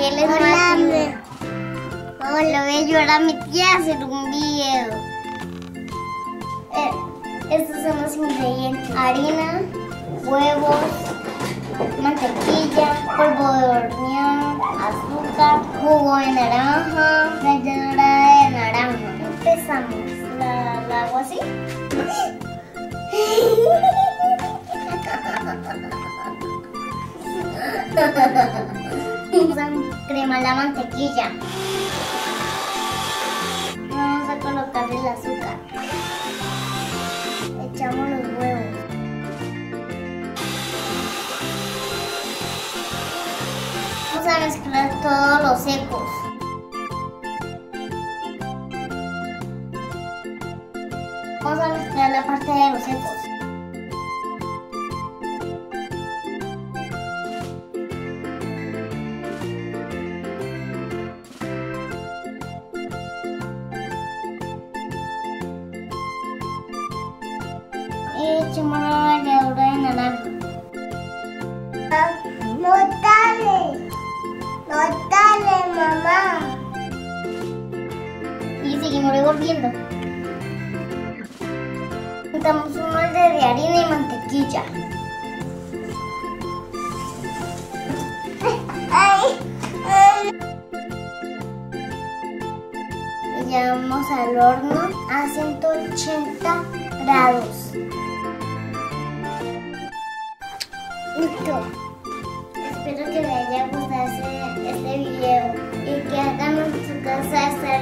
porque él es más tímido. Oh, lo voy a ayudar a mi tía a hacer un video. Estos son los ingredientes: harina, huevos, mantequilla, polvo de hornear, azúcar, jugo de naranja, ralladura de naranja. Empezamos. La hago así. Crema la mantequilla. Vamos a colocar el azúcar. Echamos los huevos. Vamos a mezclar todos los secos. Vamos a mezclar la parte de los secos. Y echamos la ralladura de naranja. No dale, mamá. Y seguimos revolviendo. Juntamos un molde de harina y mantequilla. Y llevamos al horno a 180 grados. Listo. Espero que les haya gustado este video y que hagan en su casa esta